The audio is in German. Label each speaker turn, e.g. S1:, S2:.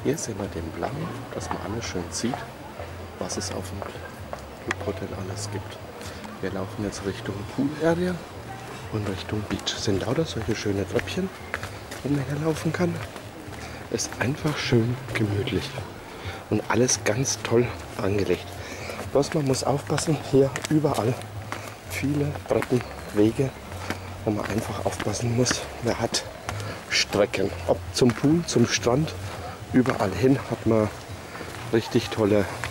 S1: Hier sehen wir den Plan, dass man alles schön sieht, was es auf dem Clubhotel alles gibt. Wir laufen jetzt Richtung Pool Area und Richtung Beach. Es sind lauter solche schöne Treppchen, wo man hier laufen kann. Ist einfach schön gemütlich und alles ganz toll angelegt. Bloß man muss aufpassen, hier überall viele Treppenwege, wo man einfach aufpassen muss. Man hat Strecken, ob zum Pool, zum Strand, überall hin hat man richtig tolle